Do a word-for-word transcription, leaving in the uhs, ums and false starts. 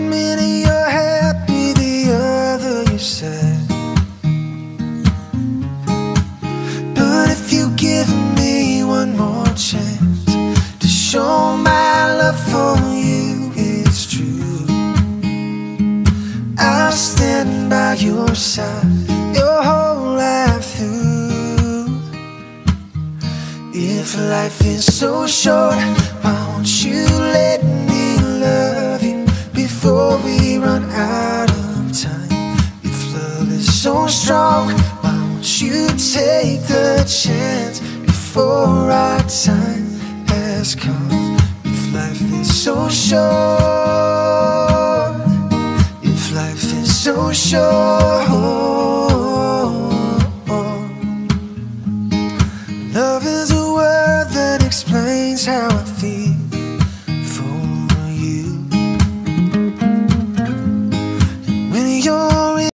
minute you're happy, the other you're sad. But if you give me one more chance to show my love for you, it's true. I'll stand by your side your whole life through. If life is so short, why won't you let me love you before we run out of time? If love is so strong, why won't you take the chance before our time has come? If life is so short,